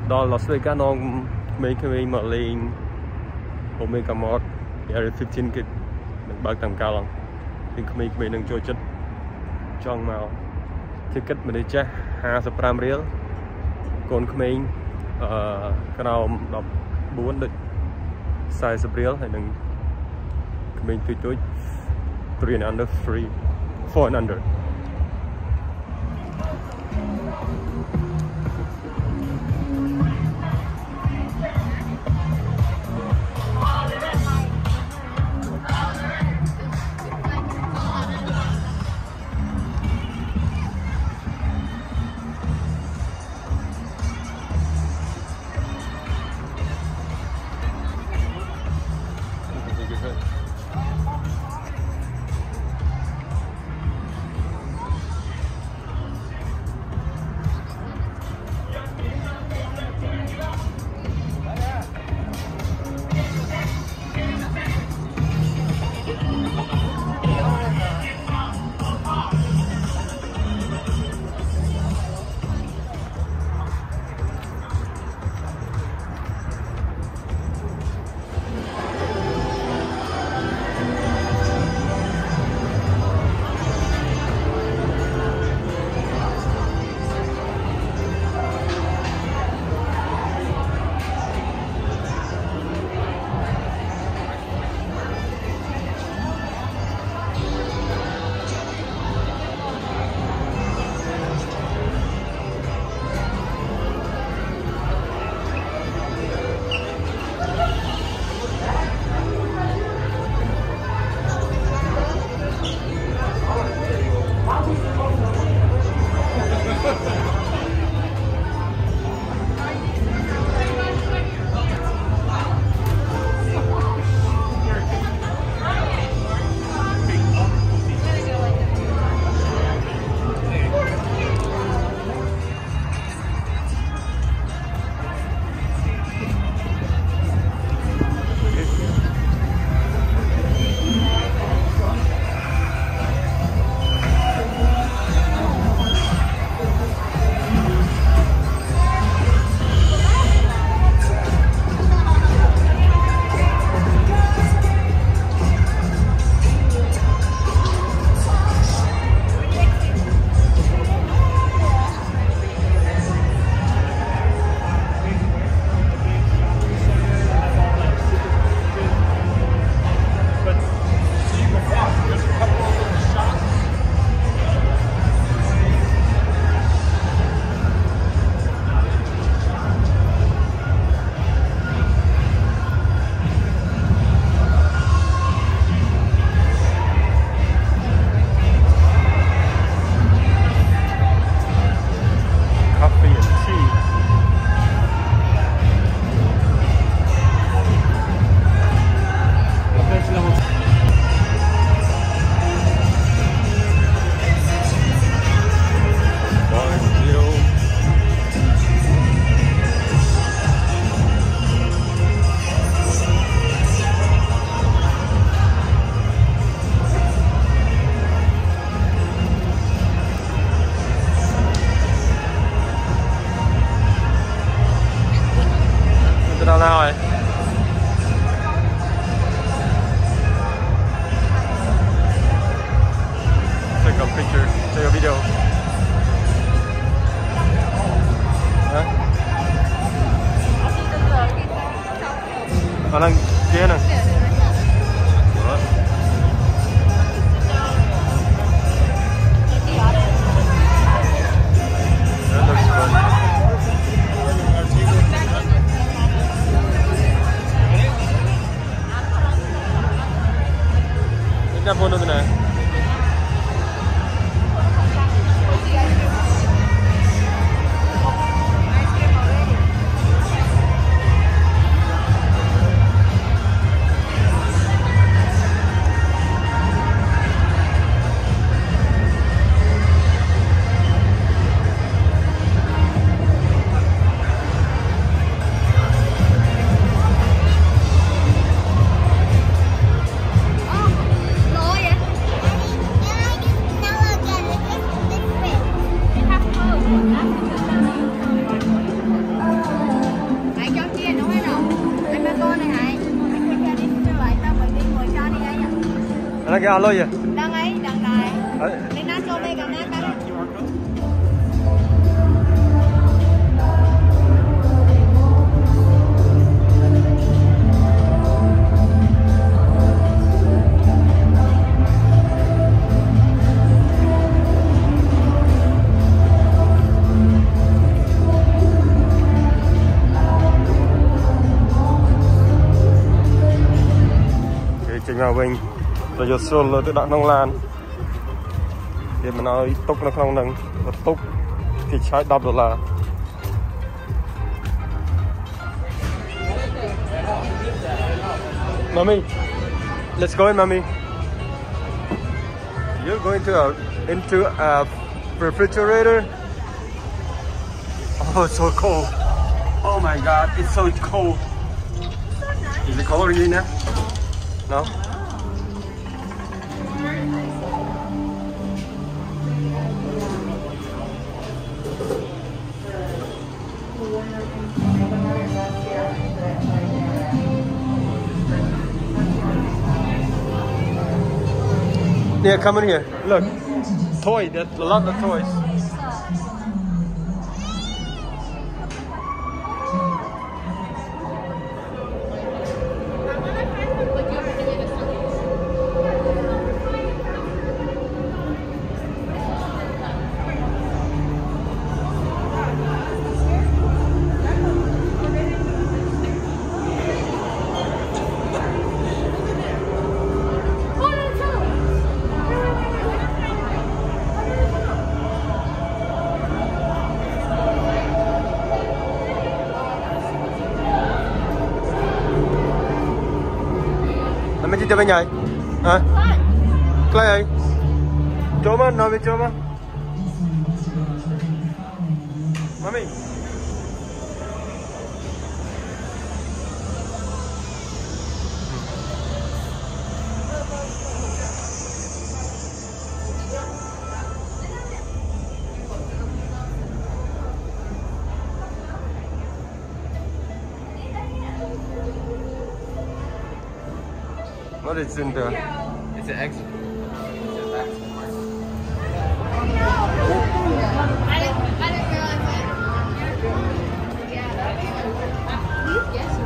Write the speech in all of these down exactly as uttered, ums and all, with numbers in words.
đó là sự cái nó mấy cái mà lên Omega Mart Area fifteen cái đừng bác tầm cao lắm thì mấy cái đừng cho chất trong màu ticket mình đi chắc hai mươi lăm riel còn mấy cái nào đọc bốn được size riel hay đừng mình tùy tùy three and under free four and under. Đâu nào rồi? Take a picture, take a video. Hả? Ở đằng kia nè. Đó. That looks good. Kita foto tu nak. Đang cái alo vậy? Đang ấy, đang đài. Nên nó cho đây cả nát đó. Trình vào mình rồi giờ xuân rồi tự động nông lan thì mình nói túc nó không nâng túc thì trái đập đô la. Mommy, let's go in, mommy. You're going to a, into a refrigerator. Oh, it's so cold. Oh my God, it's so cold. Is it cold you now? No? Yeah, come in here. Look, toy. There's a lot of toys. Mami cerita banyak? Ha? Kelai? Coba, Nabi coba. Mami. What is in there? It's an X. I didn't, I didn't realize that. Yeah. Yes.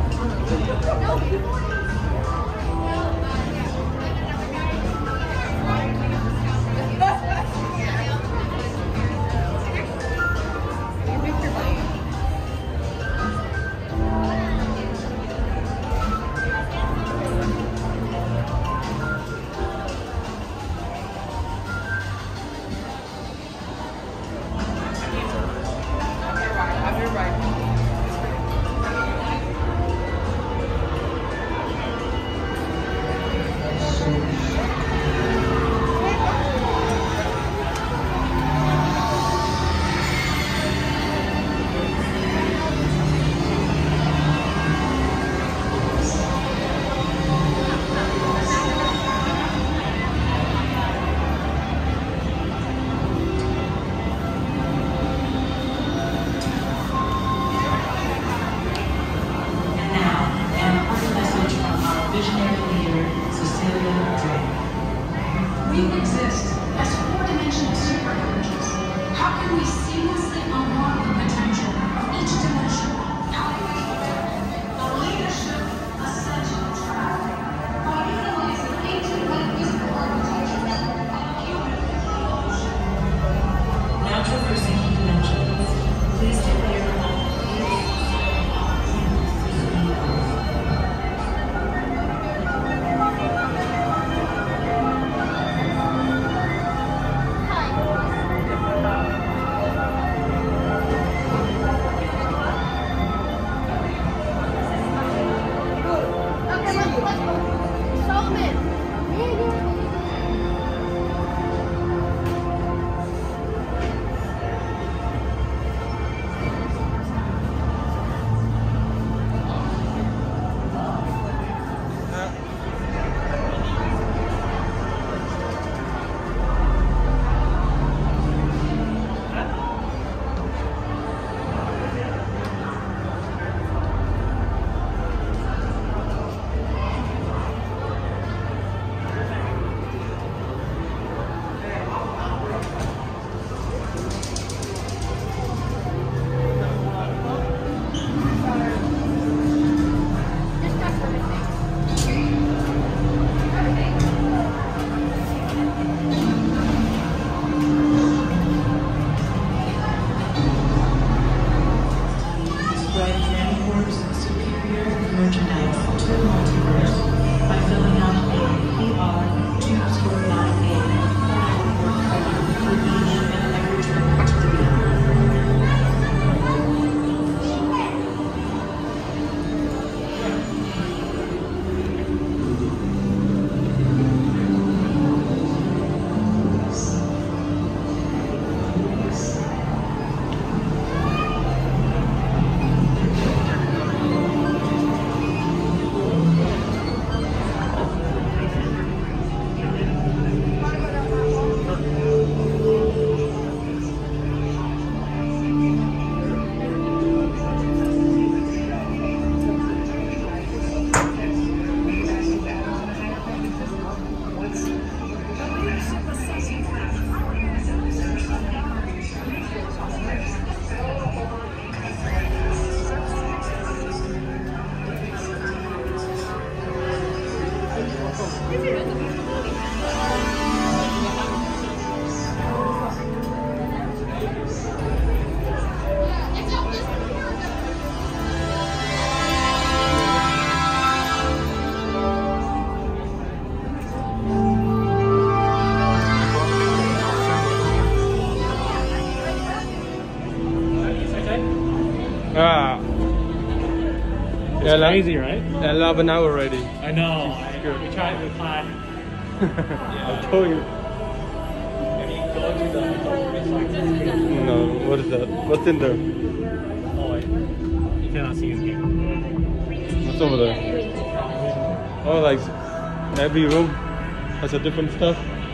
Ah. It's Yeah, crazy, right? eleven hour already. I know. I, we tried to plan. I told you. Maybe go to the like, No, what is that? What's in there? oh, wait. You cannot see his game. What's over there? Oh, like every room has a different stuff.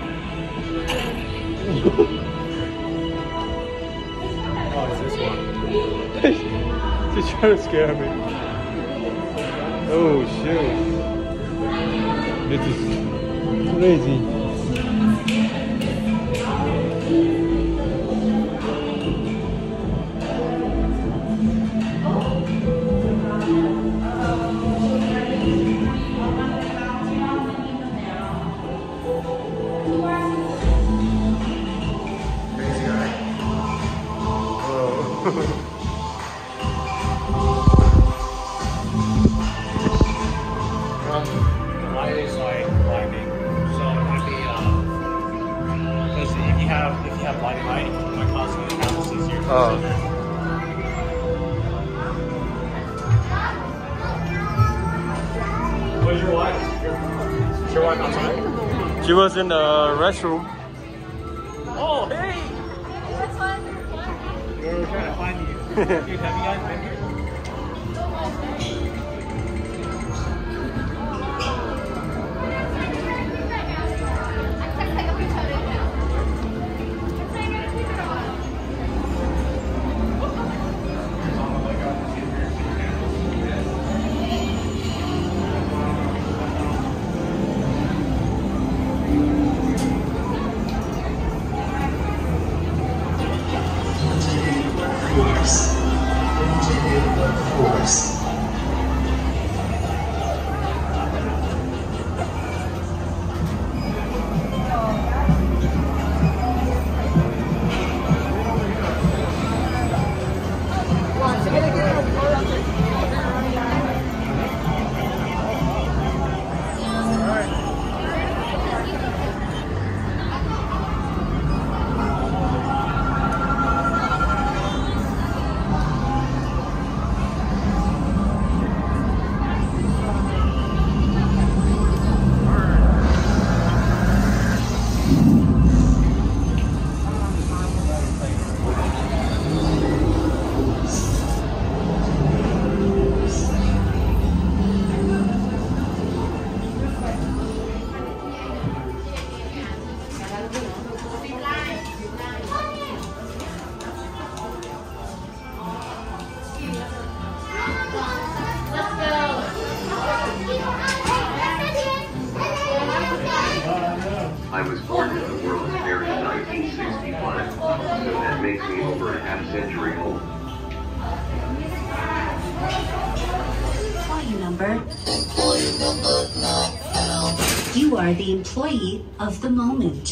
Oh, it's this one. She's trying to scare me. Oh shoot. This is crazy. The light is like blinding, so it might be because if you have if you have blinding light, it might cause you to have to see your Oh. Where's your wife? Is your wife outside? She was in the restroom. Oh, hey! What's fun? We were trying to find you. Dude, have you guys been here? I was born in the World's Fair in nineteen sixty-one, so that makes me over a half century old. Employee number. Employee number not found. You are the employee of the moment.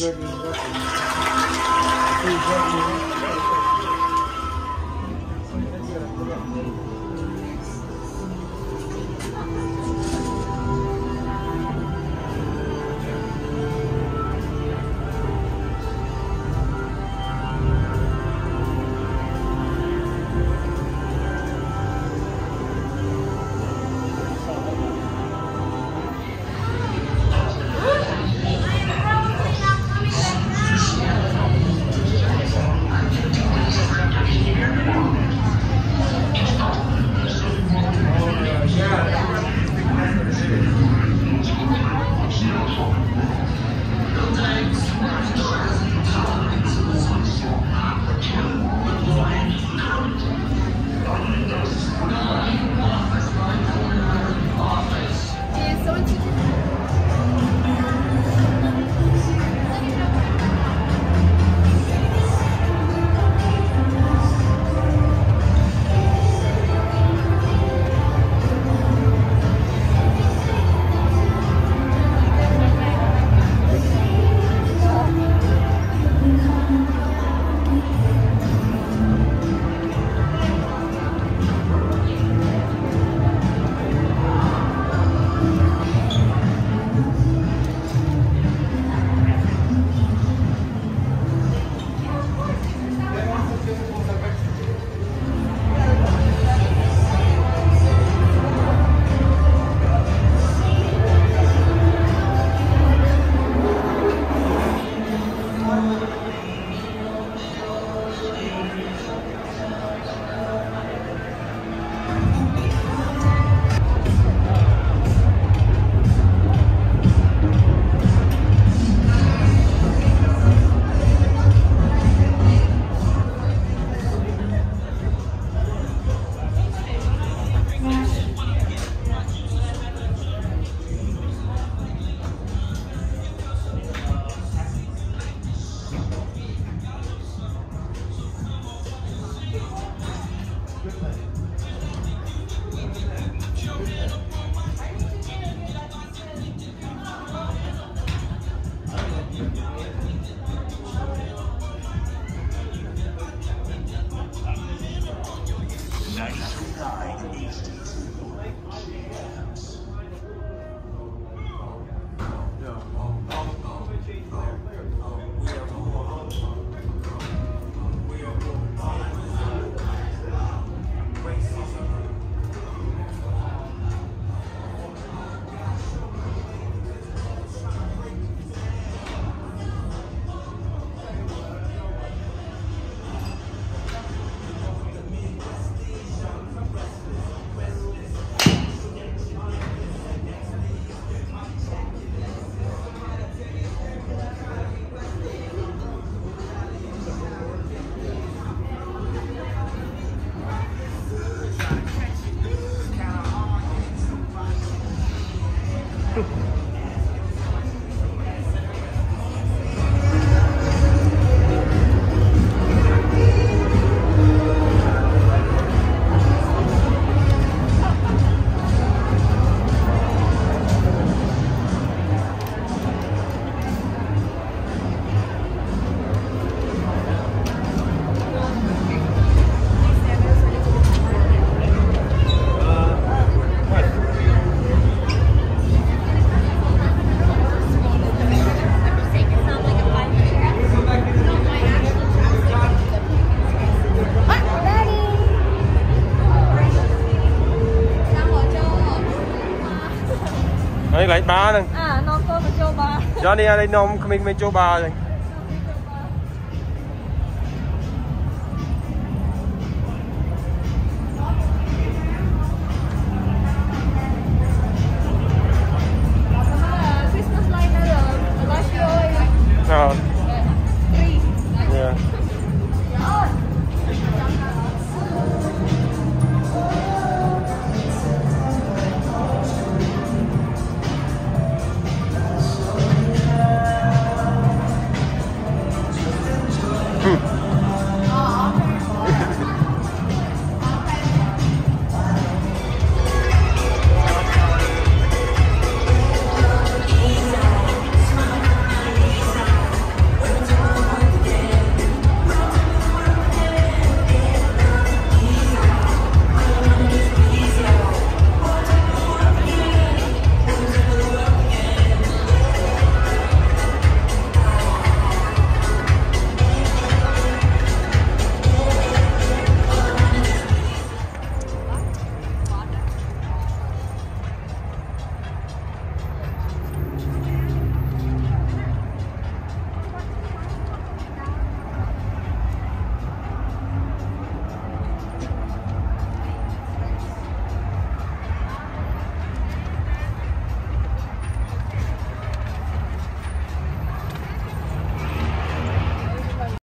Đây lại ba nè. À, non cô mà châu ba. Johnny ở đây nôm không mình mình châu ba rồi.